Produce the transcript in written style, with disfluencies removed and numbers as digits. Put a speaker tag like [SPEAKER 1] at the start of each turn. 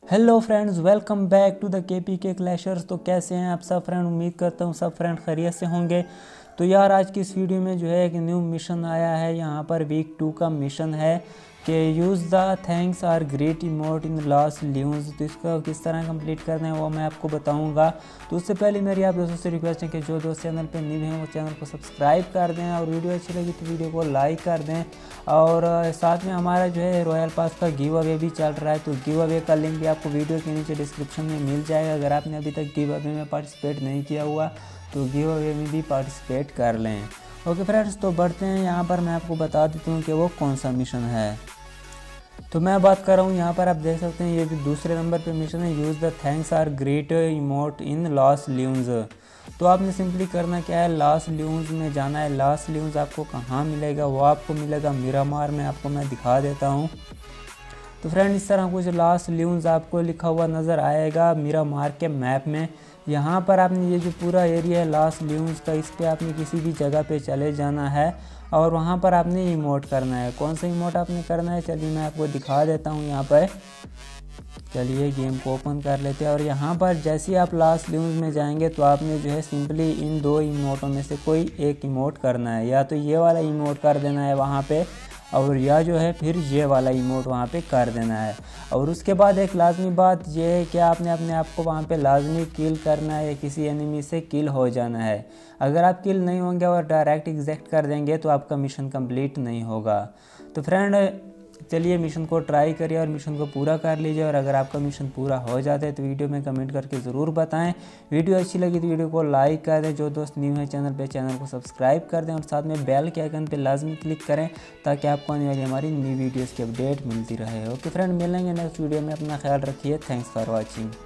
[SPEAKER 1] Hello friends, welcome back to the KPK clashers. तो कैसे हैं आप सब फ्रेंड? उम्मीद करता हूँ सब फ्रेंड खैरियत से होंगे। तो यार आज की इस वीडियो में जो है एक न्यू मिशन आया है। यहाँ पर वीक 2 का मिशन है कि use the thanks are great emote in last lunes. तो इसको किस तरह कंप्लीट करना है वो मैं आपको बताऊंगा। तो उससे पहले मेरी आप दोस्तों से रिक्वेस्ट है कि जो दोस्त चैनल पे न्यू हैं वो चैनल को सब्सक्राइब कर दें और वीडियो अच्छी लगी तो वीडियो को लाइक कर दें। और साथ में हमारा जो है रॉयल पास का गिव अवे भी चल रहा है। तो गिव अवे का लिंक भी आपको वीडियो के नीचे डिस्क्रिप्शन में मिल जाएगा। अगर आपने अभी तक गिव अवे में पार्टिसिपेट नहीं किया हुआ तो गिव अवे में भी पार्टिसिपेट कर लें। ओके फ्रेंड्स, तो बढ़ते हैं। यहाँ पर मैं आपको बता देता हूँ कि वो कौन सा मिशन है। तो मैं बात कर रहा हूँ, यहाँ पर आप देख सकते हैं ये जो दूसरे नंबर पे मिशन है, use the thanks are great emote in last lunes. तो आपने सिंपली करना क्या है, लास्ट ल्यून्स में जाना है। लास्ट ल्यून्स आपको कहाँ मिलेगा? वो आपको मिलेगा मिरामार में। आपको मैं दिखा देता हूँ। तो फ्रेंड इस तरह कुछ लास्ट ल्यून्स आपको लिखा हुआ नज़र आएगा मिरामार के मैप में। यहाँ पर आपने ये जो पूरा एरिया है लास्ट ल्यून्स का, इस पर आपने किसी भी जगह पे चले जाना है और वहाँ पर आपने इमोट करना है। कौन सा इमोट आपने करना है चलिए मैं आपको दिखा देता हूँ। यहाँ पर चलिए गेम को ओपन कर लेते हैं और यहाँ पर जैसे ही आप लास्ट ल्यून्स में जाएंगे तो आपने जो है सिंपली इन दो इमोटों में से कोई एक इमोट करना है। या तो ये वाला इमोट कर देना है वहाँ पे, और या जो है फिर ये वाला इमोट वहाँ पे कर देना है। और उसके बाद एक लाजमी बात ये है कि आपने अपने आप को वहाँ पे लाजमी किल करना है या किसी एनिमी से किल हो जाना है। अगर आप किल नहीं होंगे और डायरेक्ट एग्जैक्ट कर देंगे तो आपका मिशन कंप्लीट नहीं होगा। तो फ्रेंड चलिए मिशन को ट्राई करिए और मिशन को पूरा कर लीजिए। और अगर आपका मिशन पूरा हो जाता है तो वीडियो में कमेंट करके ज़रूर बताएं। वीडियो अच्छी लगी तो वीडियो को लाइक कर दें। जो दोस्त न्यू है चैनल पे चैनल को सब्सक्राइब कर दें और साथ में बेल के आइकन पे लाजमी क्लिक करें ताकि आपको आने वाली हमारी न्यू वीडियोज़ की अपडेट मिलती रहे। ओके फ्रेंड, मिलेंगे नेक्स्ट वीडियो में। अपना ख्याल रखिए। Thanks for watching.